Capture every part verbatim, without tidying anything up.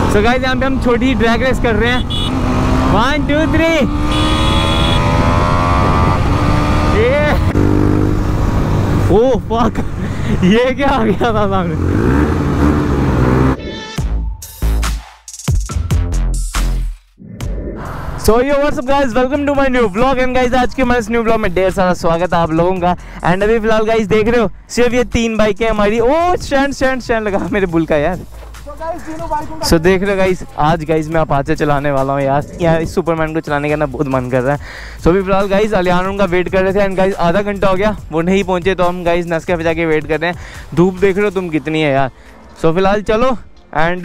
So guys यहाँ पे हम छोटी ड्रैग रेस कर रहे हैं। One two three. Oh fuck, ये क्या आ गया था सामने। So yo what's up guys, welcome to my new vlog. And guys आज के हमारे न्यू व्लॉग में ढेर सारा स्वागत है आप लोगों का। एंड अभी फिलहाल गाइस देख रहे हो सिर्फ ये तीन बाइकें हमारी। ओ स्टैंड स्टैंड स्टैंड लगा मेरे बुल का यार। सो so, देख रहे हो गाइस आज गाइस मैं अपाचे चलाने वाला हूँ यार। यार इस सुपरमैन को चलाने का ना बहुत मन कर रहा है। सो so, अभी फिलहाल गाइस अलियान का वेट कर रहे थे। एंड गाइस आधा घंटा हो गया वो नहीं पहुंचे, तो हम गाइस नेस्कैफे जाके वेट कर रहे हैं। धूप देख रहे हो तुम कितनी है यार। सो so, फिलहाल चलो एंड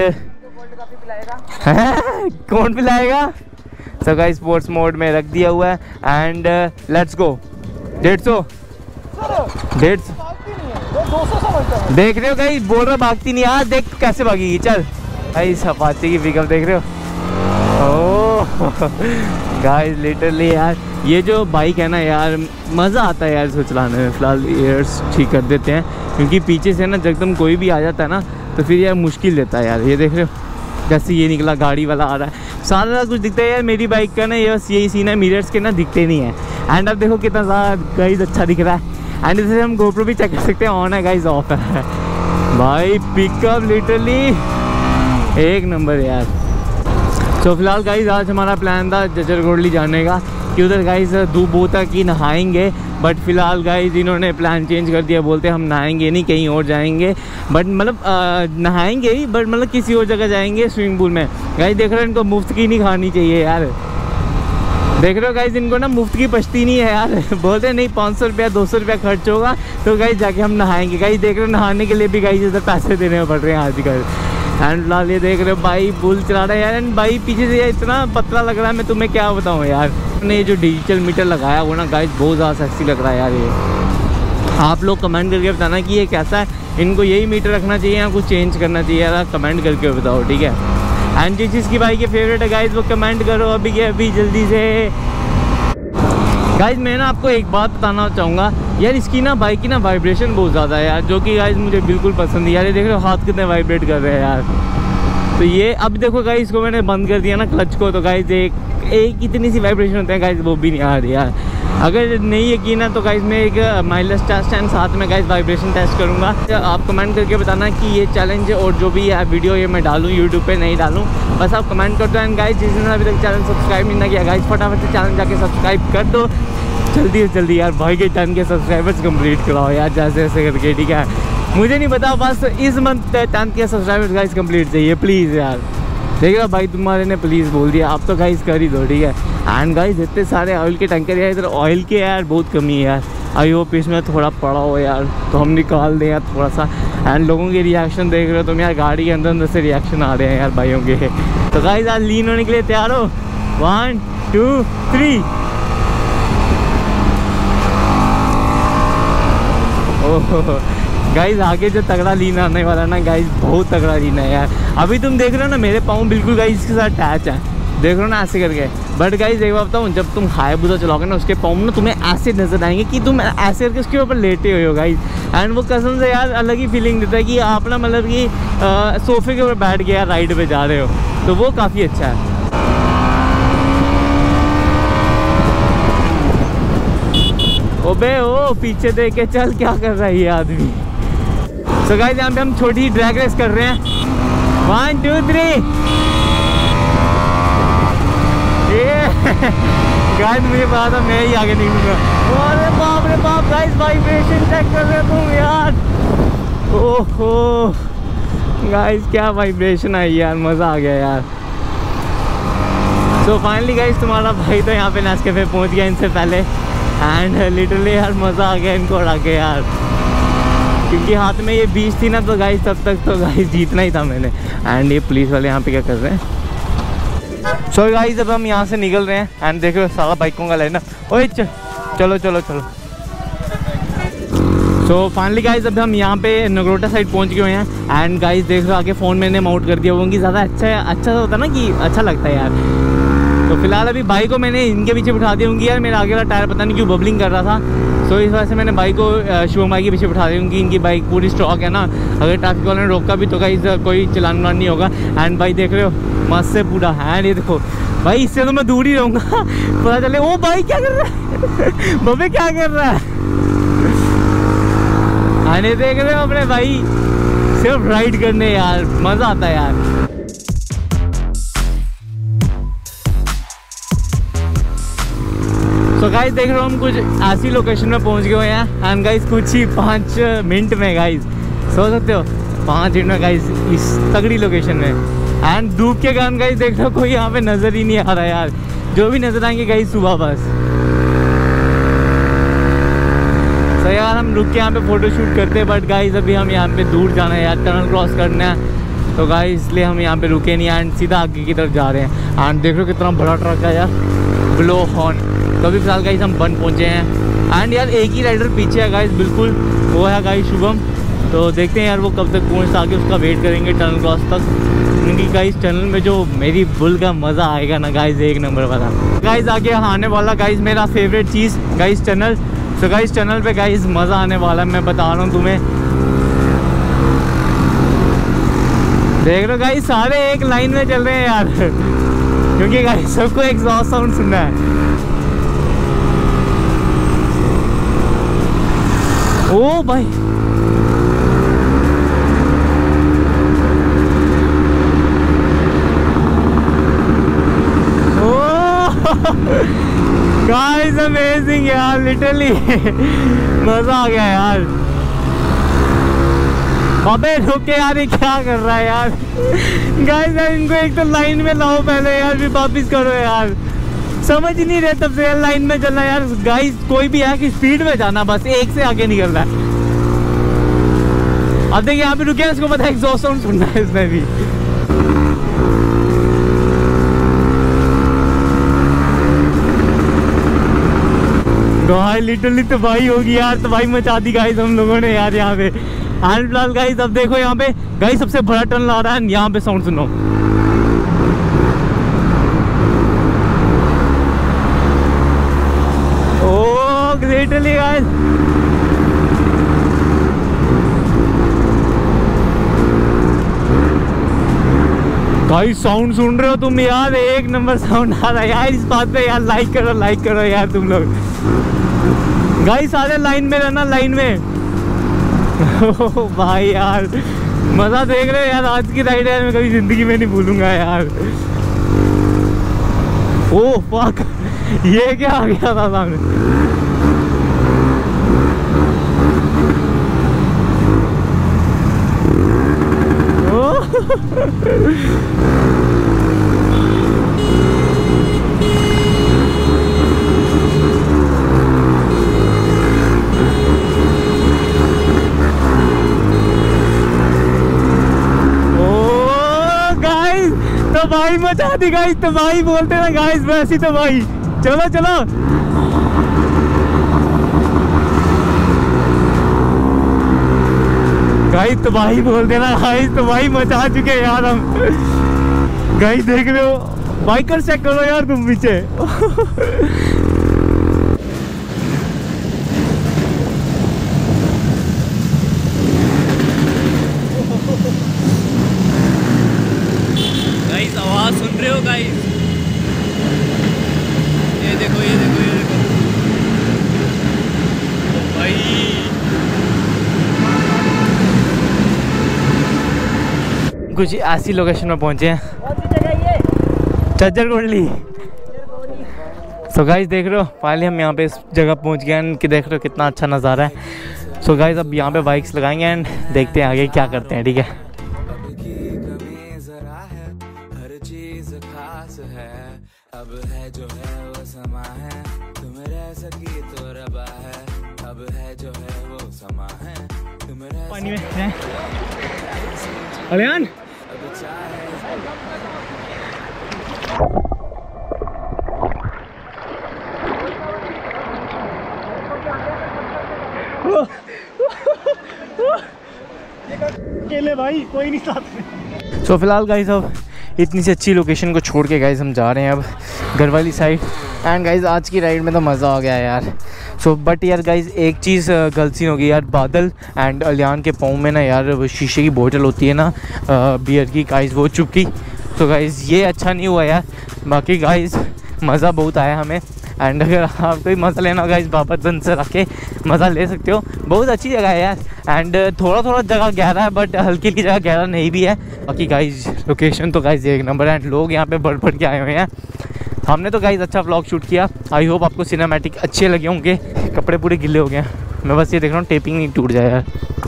कौन पिलाएगा। सो गाइस स्पोर्ट्स मोड में रख दिया हुआ है एंड लेट्स गो। डेढ़ सौ डेढ़ सौ देख रहे हो गाइस, बोल रहा भागती नहीं। आज देख कैसे भागेगी। चल गाइस अपाचे की पिकअप देख रहे हो। ओह गाइस लिटरली यार ये जो बाइक है ना यार, मज़ा आता है यार इसको चलाने में। फिलहाल एयर्स ठीक कर देते हैं क्योंकि पीछे से ना एकदम कोई भी आ जाता है ना तो फिर यार मुश्किल देता है यार। ये देख रहे हो जैसे ये निकला गाड़ी वाला आ रहा है, सारा कुछ दिखता है यार। मेरी बाइक का ना ये बस यही सीन है, मिरर्स के ना दिखते नहीं है। एंड अब देखो कितना ज़्यादा गाइस अच्छा दिख रहा है। एंड इसे हम गोप्रो भी चेक कर सकते हैं, ऑन है गाइस ऑफ है। भाई पिकअप लिटरली एक नंबर यार। तो फिलहाल गाइस आज हमारा प्लान था जजरगोडली जाने का कि उधर गाइस धूप बहुत है कि नहाएंगे। बट फिलहाल गाइस इन्होंने प्लान चेंज कर दिया, बोलते हम नहाएंगे नहीं कहीं और जाएंगे। बट मतलब नहाएंगे ही बट मतलब किसी और जगह जाएंगे स्विमिंग पूल में। गाइस देख रहे हो इनको मुफ्त की नहीं खानी चाहिए यार। देख रहे हो गाइस इनको ना मुफ्त की पछती नहीं है यार। बोलते नहीं पाँच सौ रुपया दो सौ रुपया खर्च होगा तो गाइस जाके हम नहाएंगे। गाइस देख रहे हो नहाने के लिए भी गाइस इधर पैसे देने पड़ रहे हैं आजकल। एंड फिलहाल ये देख रहे हो भाई बुल चला रहा है यार। एंड भाई पीछे से इतना पतला लग रहा है, मैं तुम्हें क्या बताऊँ यार। ने जो डिजिटल मीटर लगाया वो ना गाइस बहुत ज़्यादा सेक्सी लग रहा है यार। ये आप लोग कमेंट करके बताना कि ये कैसा है, इनको यही मीटर रखना चाहिए या कुछ चेंज करना चाहिए यार। कमेंट करके बताओ ठीक है। एंड जिस चीज़ की बाइक के फेवरेट है गाइस वो कमेंट करो अभी के अभी जल्दी से। गाइस मैं ना आपको एक बात बताना चाहूँगा यार, इसकी ना बाइक की ना वाइब्रेशन बहुत ज़्यादा है यार, जो कि गाइस मुझे बिल्कुल पसंद है यार। ये देख रहे हो हाथ कितने वाइब्रेट कर रहे हैं यार। तो ये अब देखो गाइस इसको मैंने बंद कर दिया ना क्लच को, तो गाइस एक एक इतनी सी वाइब्रेशन होते हैं गाइस वो भी नहीं आ रही यार। अगर नहीं यकीन है तो गाइस मैं एक माइलेज टेस्ट एंड साथ में गाइस वाइब्रेशन टेस्ट करूँगा। आप कमेंट करके बताना कि ये चैलेंज और जो भी है वीडियो ये मैं डालूँ यूट्यूब पे नहीं डालूँ, बस आप कमेंट कर दो। एंड गाइस जिसने अभी तक चैनल सब्सक्राइब नहीं किया गाइस फटाफट से चैनल जाके सब्सक्राइब कर दो जल्दी से जल्दी यार। भाई के टेन के सब्सक्राइबर्स कंप्लीट कराओ यार जैसे जैसे करके ठीक है। मुझे नहीं पता बस इस मंथ टेन के सब्सक्राइबर्स गाइस कंप्लीट चाहिए प्लीज़ यार। ठीक है भाई तुम्हारे ने प्लीज़ बोल दिया, आप तो गाइस कर ही दो ठीक है। एंड गाइस इतने सारे ऑयल के टैंकर यार, इधर ऑयल के यार बहुत कमी है यार। आई होप इसमें थोड़ा पड़ा हो यार तो हम निकाल दें यार थोड़ा सा। एंड लोगों के रिएक्शन देख रहे हो तुम यार, गाड़ी के अंदर अंदर से रिएक्शन आ रहे हैं यार भाइयों के। तो गाइस आज लीन होने के लिए तैयार हो। One two three. Oh guys आगे जो तगड़ा लीन आने वाला ना गाइस बहुत तगड़ा लीन है यार। अभी तुम देख रहे हो ना मेरे पाँव बिल्कुल गाइस इसके साथ अटैच है, देख रहे हो ना ऐसे करके। बट गाइस एक बात बताऊँ, जब तुम हायाबुसा चलाओगे ना उसके पाँव ना तुम्हें ऐसे नजर आएंगे कि तुम ऐसे करके उसके ऊपर लेटे हुए हो गाइस। एंड वो कसम से यार अलग ही फीलिंग देता है कि आप ना मतलब कि सोफे के ऊपर बैठ के यार राइड पे जा रहे हो, तो वो काफ़ी अच्छा है। ओबे ओ पीछे देख के चल, क्या कर रहा है ये आदमी। सो गाइस यहाँ पे हम छोटी ड्रैग रेस कर रहे हैं। One two three. गाइस मुझे पता था मैं ही आगे निकलूंगा। अरे बाप रे बाप गाइस वाइब्रेशन चेक कर रहे हो तुम यार। ओहो गाइस क्या वाइब्रेशन आई यार, मज़ा आ गया यार। सो फाइनली गाइस तुम्हारा भाई तो यहाँ पे नेस्कैफे पहुँच गया इनसे पहले। एंड लिटरली यार मज़ा आ गया इनको उड़ा के यार, क्योंकि हाथ में ये बीच थी ना तो गाइस तब तक तो गाइस जीतना ही था मैंने। एंड ये पुलिस वाले यहाँ पे क्या कर रहे हैं। सो गाइस अब हम यहाँ से निकल रहे हैं। एंड देखो सारा बाइकों का लाइन। ओए चलो चलो चलो। सो फाइनली गाइस अब हम यहाँ पे नगरोटा साइड पहुँच गए हैं। एंड गाइस देख रहे हो आगे फ़ोन मैंने माउंट कर दिया, वो कि ज़्यादा अच्छा है, अच्छा होता है ना कि अच्छा लगता है यार। तो फिलहाल अभी बाइक को मैंने इनके पीछे बिठा दी होंगी यार, मेरा आगे वाला टायर पता नहीं क्यों बबलिंग कर रहा था, सो इस वजह से मैंने बाइक को शुभम भाई के पीछे बिठा दी होंगी। इनकी बाइक पूरी स्टॉक है ना, अगर ट्रैफिक वाले ने रोका भी तो गाइस कोई चलान वान नहीं होगा। एंड भाई देख रहे हो मस्त से पूरा हैंड, ये देखो भाई, इससे तो मैं दूर ही रहूँगा पता चले ओ भाई क्या कर रहा है बबे क्या कर रहा है। आने देख रहे हो अपने भाई सिर्फ राइड करने यार, मज़ा आता है यार। तो गाइस देख रहे हो हम कुछ ऐसी लोकेशन में पहुंच गए हैं एंड गाइस कुछ ही पाँच मिनट में गाइस, सोच सकते हो पाँच मिनट में गाइस इस तगड़ी लोकेशन में। एंड धूप के कारण गाइस देख रहे हो कोई यहाँ पे नज़र ही नहीं आ रहा यार, जो भी नज़र आएंगे गाइस सुबह बस। तो यार हम रुक के यहाँ पे फ़ोटो शूट करते हैं, बट गाइस अभी हम यहाँ पे दूर जाना है यार, टनल क्रॉस करना है, तो गाइस इसलिए हम यहाँ पे रुके नहीं एंड सीधा आगे की तरफ जा रहे हैं। एंड देख रहे हो कितना बड़ा ट्रक है यार, ब्लो हॉर्न। तो अभी फिलहाल गाइस हम बन पहुँचे हैं एंड यार एक ही राइडर पीछे है गाइस बिल्कुल, वो है गाइस शुभम। तो देखते हैं यार वो कब तक पहुँचता, आगे उसका वेट करेंगे टनल क्रॉस तक, क्योंकि गाइस टनल में जो मेरी बुल का मज़ा आएगा ना गाइस एक नंबर वाला। गाइस आगे आने वाला गाइस मेरा फेवरेट चीज़ गाइस टनल। तो गाइस टनल पे गाइस मज़ा आने वाला, मैं बता रहा हूँ तुम्हें। देख लो गाइस सारे एक लाइन में चल रहे हैं यार क्योंकि गाइस सबको एग्जॉस्ट साउंड सुनना है। ओ भाई गाइस अमेजिंग यार, लिटरली मजा आ गया यार। अबे रुक के यार, ये क्या कर रहा है यार गाइस यार, इनको एक तो लाइन में लाओ पहले यार, फिर वापिस करो यार, समझ नहीं रहे तब से यार लाइन में चलना यार। गाइस कोई भी है कि स्पीड में जाना, बस एक से आगे नहीं करना है। अब देखिए यहाँ पे रुके, इसको पता है एग्जॉस्ट साउंड सुनना है इसमें भी। गाइस लिटरली तबाही होगी यार, तबाही मचा दी गाइस हम लोगों ने यार यहाँ पे। एंड फिलहाल गाइस अब देखो यहाँ पे गाइस सबसे बड़ा टनल आ रहा है, यहाँ पे साउंड सुनो। Oh literally guys guys sound सुन रहे हो तुम यार, एक नंबर साउंड आ रहा है यार। इस बात पे यार लाइक करो लाइक करो यार तुम लोग। गाइस सारे लाइन में रहना, लाइन में ओ भाई यार मज़ा देख रहे हो यार, आज की राइड यार मैं कभी ज़िंदगी में नहीं भूलूंगा यार। ओ फक, ये क्या आ गया था सामने। तबाही मचा दी गाइस, तबाही बोलते ना गाइस, वैसी तबाही। चलो चलो गाइस, तबाही बोल देना गाइस, तबाही मचा चुके यार हम। गाइस देख रहे हो, बाइकर चेक करो यार तुम पीछे गाइस आवाज सुन रहे हो गाइस, ये देखो ये देखो ये देखो भाई। कुछ ऐसी लोकेशन में पहुंचे हैं, चज्जर कोटली। सो गाइस देख रहे हो फाइनली हम यहाँ पे इस जगह पहुंच गए हैं कि देख रहे हो कितना अच्छा नज़ारा है। सो गाइस अब यहाँ पे बाइक्स लगाएंगे एंड देखते हैं आगे क्या करते हैं, ठीक है। अब है जो है वो समा है, तुम रह सकी तो रबा है, अब है जो है वो समा है, तुम रह पानी में है। अलियान अकेले भाई कोई नहीं साथ में। सो फिलहाल गाइस अब इतनी सी अच्छी लोकेशन को छोड़ के गाइज हम जा रहे हैं अब घर वाली साइड। एंड गाइज आज की राइड में तो मज़ा आ गया यार। सो बट यार गाइज एक चीज़ गलती हो गई यार, बादल एंड अलियान के पाँव में ना यार वो शीशे की बोतल होती है ना बियर की गाइज, वो चुपकी। तो गाइज ये अच्छा नहीं हुआ यार। बाकी गाइज मज़ा बहुत आया हमें। एंड अगर आपको भी मज़ा लेना होगा इस बाबतगंज से रख के मज़ा ले सकते हो, बहुत अच्छी जगह है यार। एंड थोड़ा थोड़ा जगह गहरा है बट हल्की की जगह गहरा नहीं भी है। बाकी गाइज लोकेशन तो गाइज एक नंबर है एंड लोग यहाँ पे बढ़ बढ़ के आए हुए हैं। हमने तो गाइज अच्छा व्लॉग शूट किया। आई होप आपको सिनेमैटिक अच्छे लगे होंगे। कपड़े पूरे गिले हो गए हैं, मैं बस ये देख रहा हूँ टेपिंग नहीं टूट जाए यार।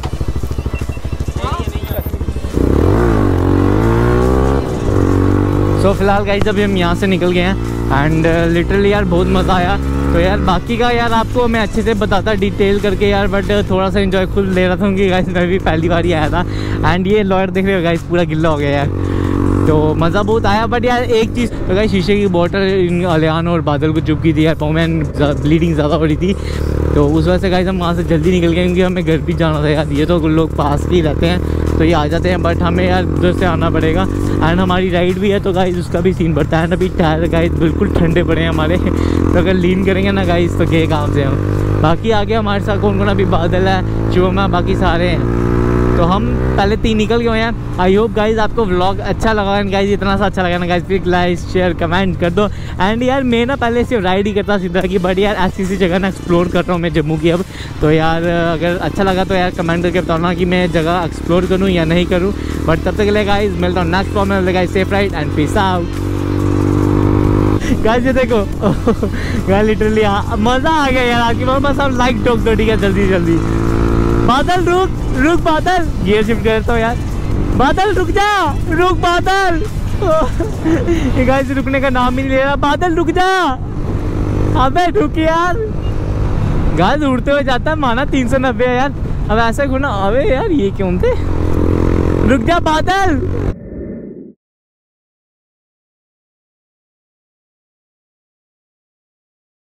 तो फिलहाल गाइस अभी हम यहाँ से निकल गए हैं एंड लिटरली यार बहुत मज़ा आया। तो यार बाकी का यार आपको मैं अच्छे से बताता डिटेल करके यार, बट थोड़ा सा एंजॉय खुद ले रहा था क्योंकि गाइस मैं भी पहली बार ही आया था। एंड ये लॉयर देख रहे हो गाइस पूरा गिल्ला हो गया यार, तो मज़ा बहुत आया। बट यार एक चीज़ तो गाइस शीशे की बोतल इन अलियान और बादल को चुपकी थी यार, पाँव में ब्लीडिंग ज़्यादा हो रही थी। तो उस वजह से गाइस हम वहाँ से जल्दी निकल गए क्योंकि हमें घर भी जाना था यार। ये तो लोग पास ही रहते हैं तो ये आ जाते हैं, बट हमें यार उधर से आना पड़ेगा। एंड हमारी राइड भी है तो गाइस उसका भी सीन बढ़ता है। अभी टायर गाइस बिल्कुल ठंडे पड़े हैं हमारे तो अगर लीन करेंगे ना गाइस तो गए काम से हम। बाकी आगे हमारे साथ कौन कौन अभी बादल है, शिवम है, बाकी सारे हैं। तो हम पहले तीन निकल गए हैं। आई होप गाइज आपको व्लॉग अच्छा लगा। एंड गाइज इतना सा अच्छा लगा ना guys please like share comment कर दो। एंड यार मैं ना पहले सिर्फ राइड ही करता सीधा की, बट यार ऐसी ऐसी जगह ना एक्सप्लोर कर रहा हूँ मैं जम्मू की अब। तो यार अगर अच्छा लगा तो यार कमेंट करके बताना कि मैं जगह एक्सप्लोर करूँ या नहीं करूँ। बट तब तक के लिए गाइज मिलता हूँ नेक्स्ट व्लॉग में। Guys safe ride and peace out. Guys ये देखो गाइस लिटरली मज़ा आ गया यार आपकी बात। बस आप लाइक ठोक दो ठीक है जल्दी जल्दी। बादल रुक रुक बादल, गियर शिफ्ट करता हूँ यार। बादल रुक जा, रुक बादल। ये गाइस रुकने का नाम ही नहीं ले रहा। बादल रुक जा, अबे रुक यार। गाइस उड़ते हुए जाता है, माना तीन सौ नब्बे है यार। अब ऐसा क्यों ना, अबे यार ये क्यों थे। रुक जा बादल।